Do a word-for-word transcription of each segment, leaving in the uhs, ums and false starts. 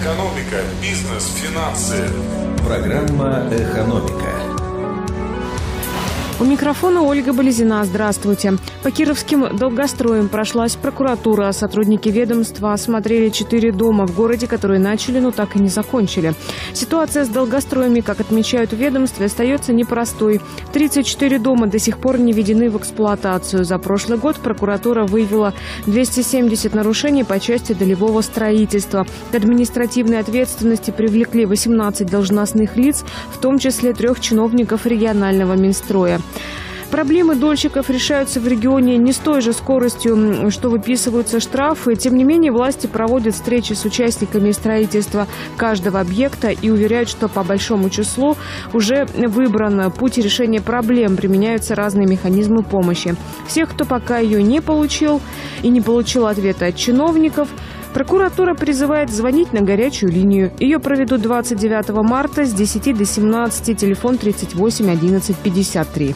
Экономика, бизнес, финансы. Программа «Экономика». У микрофона Ольга Болезина. Здравствуйте. По кировским долгостроям прошлась прокуратура. Сотрудники ведомства осмотрели четыре дома в городе, которые начали, но так и не закончили. Ситуация с долгостроями, как отмечают в ведомстве, остается непростой. тридцать четыре дома до сих пор не введены в эксплуатацию. За прошлый год прокуратура выявила двести семьдесят нарушений по части долевого строительства. К административной ответственности привлекли восемнадцать должностных лиц, в том числе трех чиновников регионального Минстроя. Проблемы дольщиков решаются в регионе не с той же скоростью, что выписываются штрафы. Тем не менее, власти проводят встречи с участниками строительства каждого объекта и уверяют, что по большому числу уже выбран путь решения проблем, применяются разные механизмы помощи. Всех, кто пока ее не получил и не получил ответа от чиновников, прокуратура призывает звонить на горячую линию. Ее проведут двадцать девятого марта с десяти до семнадцати, телефон тридцать восемь одиннадцать пятьдесят три.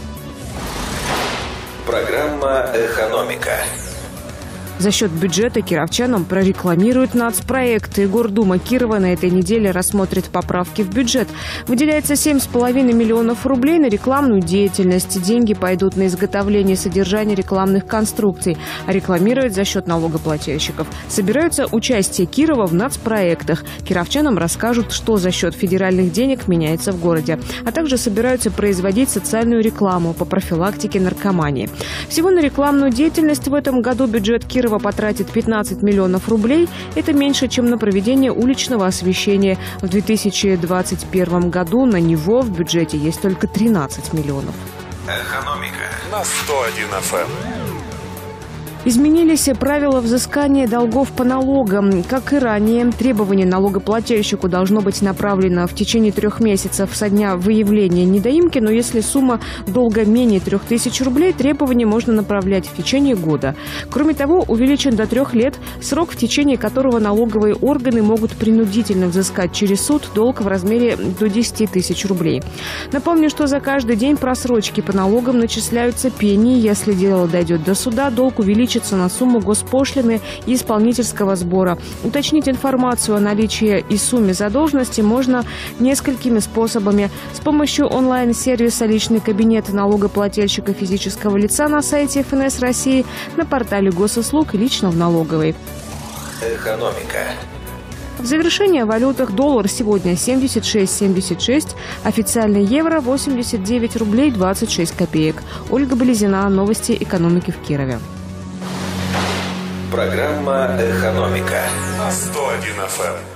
Программа «Экономика». За счет бюджета кировчанам прорекламируют нацпроекты. Гордума Кирова на этой неделе рассмотрит поправки в бюджет. Выделяется семь с половиной миллионов рублей на рекламную деятельность. Деньги пойдут на изготовление и содержание рекламных конструкций, а рекламировать за счет налогоплательщиков собираются участие Кирова в нацпроектах. Кировчанам расскажут, что за счет федеральных денег меняется в городе, а также собираются производить социальную рекламу по профилактике наркомании. Всего на рекламную деятельность в этом году бюджет Кирова потратит пятнадцать миллионов рублей. Это меньше, чем на проведение уличного освещения. В две тысячи двадцать первом году на него в бюджете есть только тринадцать миллионов. Экономика на сто один эф эм. Изменились правила взыскания долгов по налогам. Как и ранее, требование налогоплательщику должно быть направлено в течение трех месяцев со дня выявления недоимки, но если сумма долга менее трех тысяч рублей, требование можно направлять в течение года. Кроме того, увеличен до трех лет срок, в течение которого налоговые органы могут принудительно взыскать через суд долг в размере до десяти тысяч рублей. Напомню, что за каждый день просрочки по налогам начисляются пени. Если дело дойдет до суда, долг увеличится на сумму госпошлины и исполнительского сбора. Уточнить информацию о наличии и сумме задолженности можно несколькими способами. С помощью онлайн-сервиса «Личный кабинет налогоплательщика физического лица» на сайте эф эн эс России, на портале госуслуг и лично в налоговой. «Экономика». В завершение о валютах: доллар сегодня семьдесят шесть семьдесят шесть, официальный евро восемьдесят девять рублей двадцать шесть копеек. Ольга Болезина, новости экономики в Кирове. Программа «Экономика» на сто один эф эм.